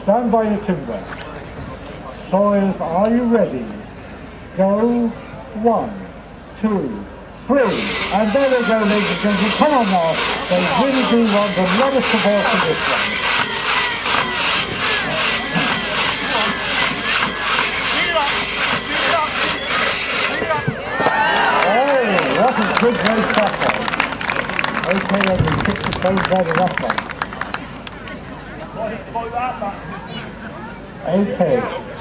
stand by your timber. Sawyers, are you ready? Go. 1, 2, 3. And there they go, ladies and gentlemen. Come on now. They really do want a lot of support for this one. Oh, what a good race that was. Okay, then we kick the phone out of that one. Okay.